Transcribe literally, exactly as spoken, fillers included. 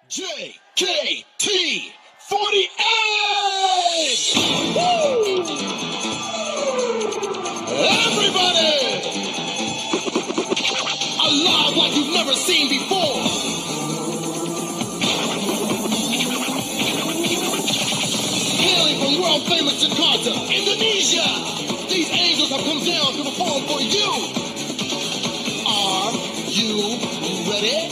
J K T forty-eight! Woo! Everybody! Alive like you've never seen before! Hailing from world famous Jakarta, Indonesia! These angels have come down to perform for you! Are you ready?